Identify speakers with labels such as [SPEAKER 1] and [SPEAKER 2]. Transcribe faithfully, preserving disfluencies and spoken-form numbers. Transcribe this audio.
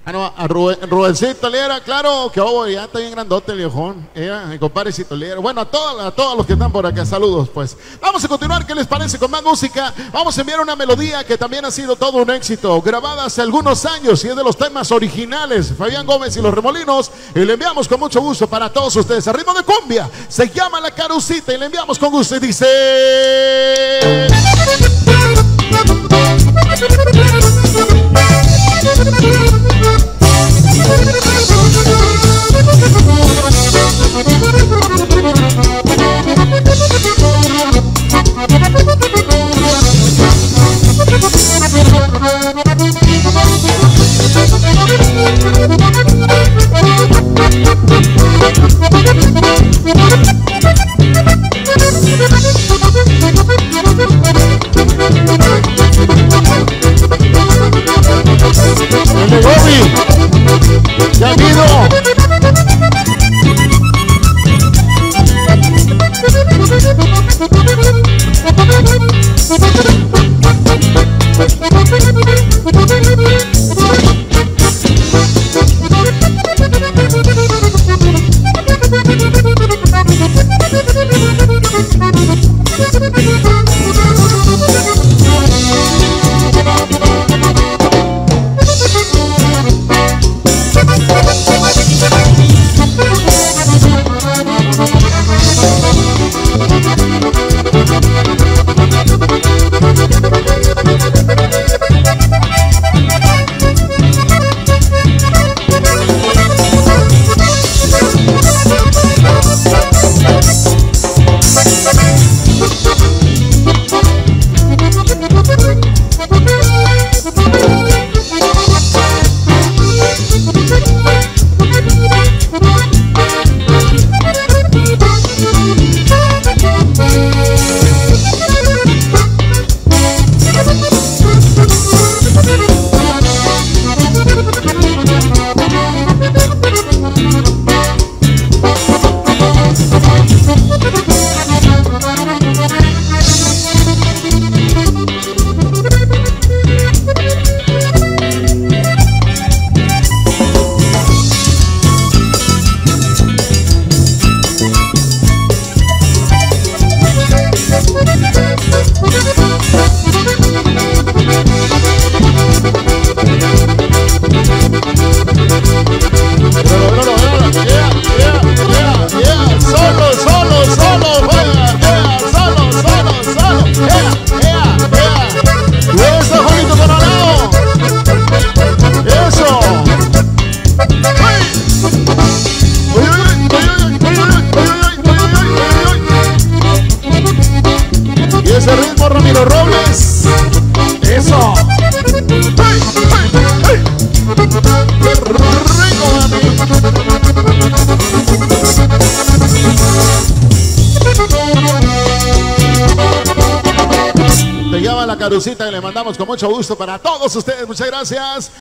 [SPEAKER 1] Ah, no, a Rubén, Rubéncito Liera, claro que oh, ya está bien grandote el viejón. Ella, mi compadrecito Liera. Bueno, a todos, a todos los que están por acá, saludos pues. Vamos a continuar, ¿qué les parece? Con más música. Vamos a enviar una melodía que también ha sido todo un éxito, grabada hace algunos años y es de los temas originales. Fabián Gómez y los Remolinos. Y le enviamos con mucho gusto para todos ustedes. A ritmo de cumbia, se llama La Carucita y le enviamos con gusto y dice... ¡Ya vino! Ese ritmo, Ramiro Robles. Eso. ¡Hey, hey, hey! ¡Qué rico, mami! Te llama La Carucita y le mandamos con mucho gusto para todos ustedes. Muchas gracias.